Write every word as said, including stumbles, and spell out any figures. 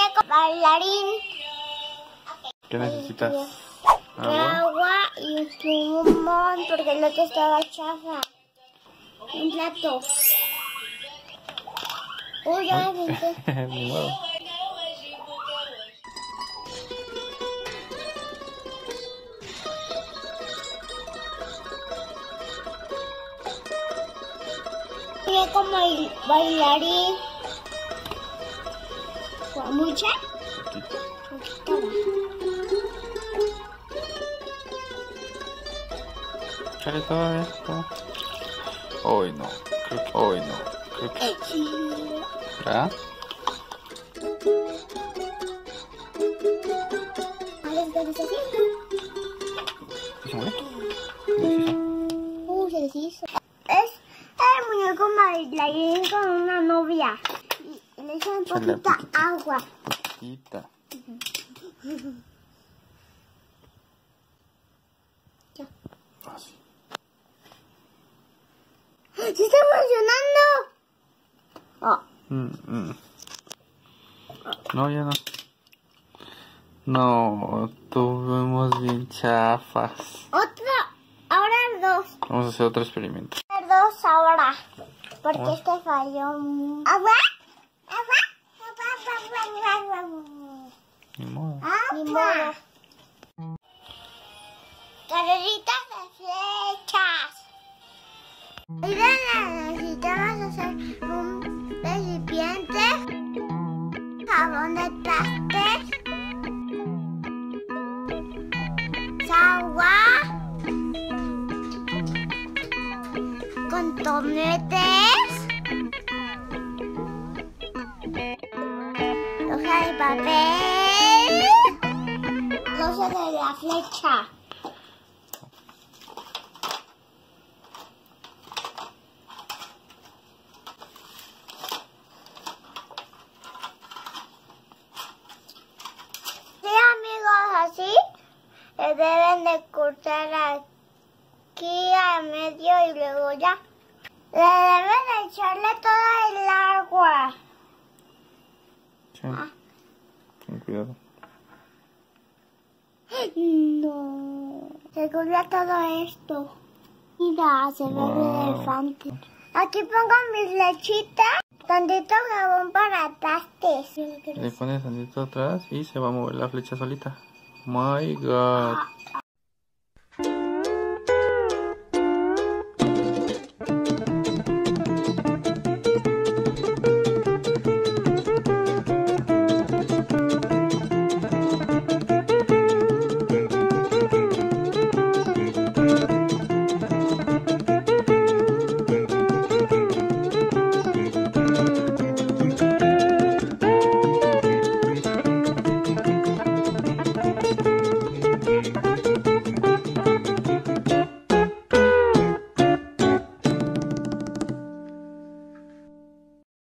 muñeco bailarín. ¿Qué necesitas? Agua, agua y un plumón porque el otro estaba chafa. Un plato. Uy, ya me senté. Ni modo. Muñeco bail bailarín. ¿Mucha? Échale todo esto. Hoy no. Creo que hoy no. Creo que... ¿Verdad? ¿Se mueve? Uh, se deshizo. Es el muñeco bailarín con una novia. Y le echan poquita agua. Poquita. Ya. Así. ¡Se está funcionando! Oh. Mm, mm. No, ya no. No, tuvimos bien chafas. Otra, ahora dos. Vamos a hacer otro experimento. Dos ahora. Porque Vamos. este falló. ¿Agua? ¿Agua? ¿Agua? Ni modo. Ni modo. Carreritas de flechas. Mira, necesitamos hacer un recipiente, jabón de trastes, agua, con tomates, hoja de papel, cosa de la flecha. Así le deben de cortar aquí a medio y luego ya le deben de echarle toda el agua. Sí. Ah. Ten cuidado. No, se cubre todo esto. Mira, se ve Wow. el elefante. Aquí pongo mis lechitas, tantito jabón para trastes. Le pones tantito atrás y se va a mover la flecha solita. My God.